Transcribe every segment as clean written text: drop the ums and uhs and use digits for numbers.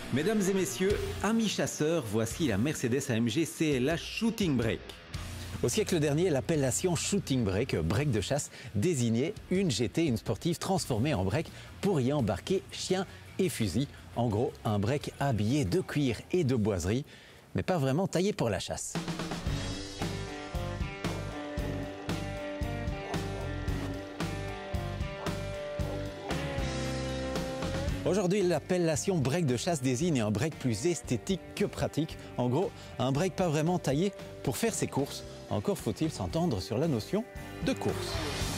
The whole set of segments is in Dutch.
Mesdames et messieurs, amis chasseurs, voici la Mercedes AMG CLA Shooting Brake. Au siècle dernier, l'appellation Shooting Brake, break de chasse, désignait une GT, une sportive transformée en break pour y embarquer chien et fusil. En gros, un break habillé de cuir et de boiserie, mais pas vraiment taillé pour la chasse. Aujourd'hui, l'appellation break de chasse désigne un break plus esthétique que pratique. En gros, un break pas vraiment taillé pour faire ses courses. Encore faut-il s'entendre sur la notion de course.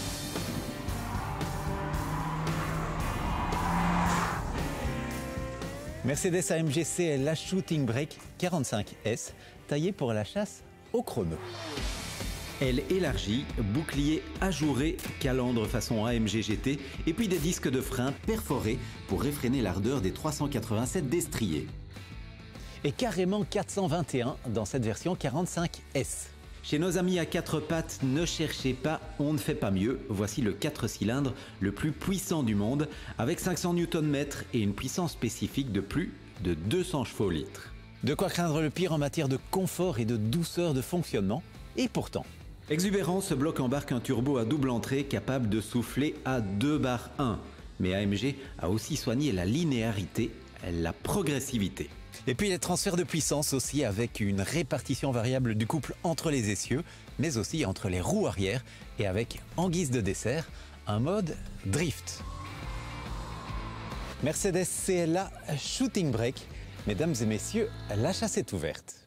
Mercedes AMG CLA Shooting Brake 45S, taillé pour la chasse au chrono. Aile élargie, bouclier ajouré, calandre façon AMG GT et puis des disques de frein perforés pour réfréner l'ardeur des 387 destriers. Et carrément 421 dans cette version 45S. Chez nos amis à quatre pattes, ne cherchez pas, on ne fait pas mieux. Voici le 4 cylindres le plus puissant du monde avec 500 Nm et une puissance spécifique de plus de 200 chevaux-litres. De quoi craindre le pire en matière de confort et de douceur de fonctionnement. Et pourtant, exubérant, ce bloc embarque un turbo à double entrée capable de souffler à 2 bar 1. Mais AMG a aussi soigné la linéarité, la progressivité. Et puis les transferts de puissance aussi avec une répartition variable du couple entre les essieux, mais aussi entre les roues arrière et avec, en guise de dessert, un mode drift. Mercedes CLA Shooting Brake. Mesdames et messieurs, la chasse est ouverte.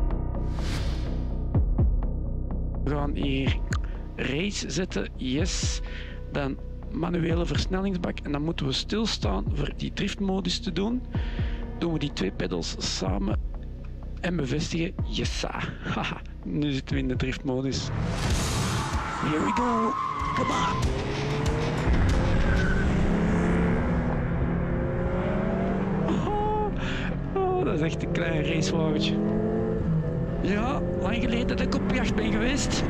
We gaan hier race zetten, yes. Dan manuele versnellingsbak en dan moeten we stilstaan voor die driftmodus te doen. Doen we die twee pedals samen en bevestigen, yes. Haha, nu zitten we in de driftmodus. Here we go, come on. Oh, dat is echt een klein racewagentje. Ja, lang geleden dat ik op jacht ben geweest.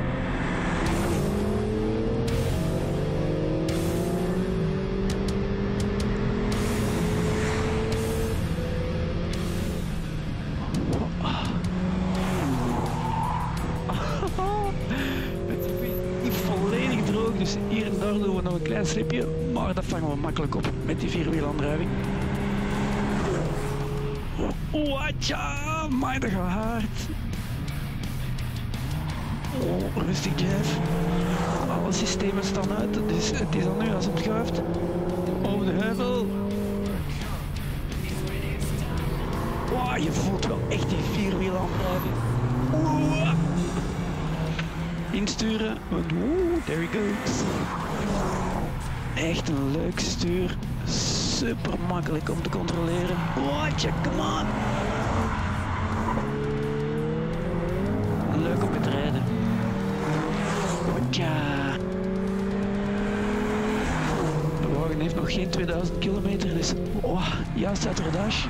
Het is niet volledig droog, dus hier en daar doen we nog een klein slipje, maar dat vangen we makkelijk op met die vierwielaandrijving. Watja, maar dat gaat hard. Oh, rustig Jeff. Alle systemen staan uit, dus het is al nu als het schuift. Over de heuvel. Wow, je voelt wel echt die vierwielaandrijving. Insturen, want there we go. Echt een leuk stuur. Super makkelijk om te controleren. Watja, come on. Leuk om te rijden. Watja. De wagen heeft nog geen 2000 kilometer, dus juist uit de dash.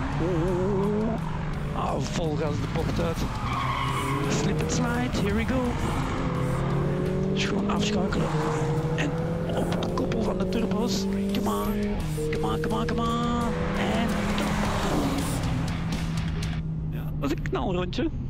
Vol gas de bocht uit. Slip and slide, here we go. Dus gewoon afschakelen. En op de koppel van de turbo's. Come on, come on, come on, come on. En... Ja, dat is een knalrondje.